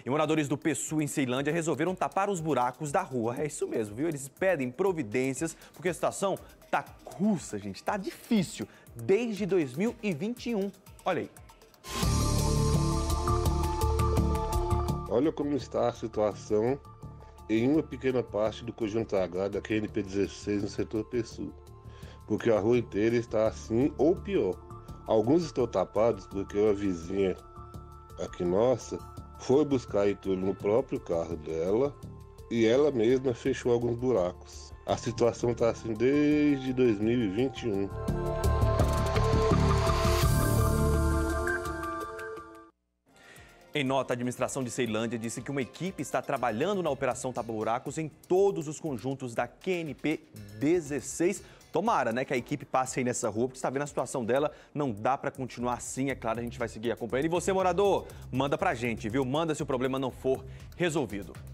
E moradores do Pessu, em Ceilândia, resolveram tapar os buracos da rua. É isso mesmo, viu? Eles pedem providências, porque a situação tá cursa, gente, tá difícil, desde 2021. Olha aí. Olha como está a situação em uma pequena parte do conjunto H da QNP16 no setor Pessu, porque a rua inteira está assim ou pior. Alguns estão tapados porque uma vizinha aqui nossa foi buscar entulho no próprio carro dela e ela mesma fechou alguns buracos. A situação está assim desde 2021. Em nota, a administração de Ceilândia disse que uma equipe está trabalhando na operação tapa-buracos em todos os conjuntos da QNP 16. Tomara, né, que a equipe passe aí nessa rua, porque está vendo a situação dela, não dá para continuar assim, é claro, a gente vai seguir acompanhando. E você, morador, manda pra gente, viu? Manda se o problema não for resolvido.